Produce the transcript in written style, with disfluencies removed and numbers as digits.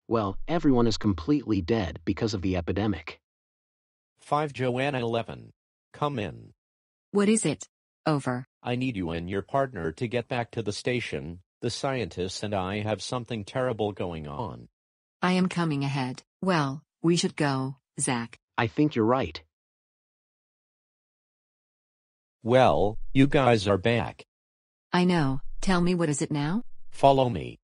Well, everyone is completely dead because of the epidemic. 5 Joanna 11. Come in. What is it? Over. I need you and your partner to get back to the station. The scientists and I have something terrible going on. I am coming ahead. Well, we should go, Zach. I think you're right. Well, you guys are back. I know. Tell me, what is it now? Follow me.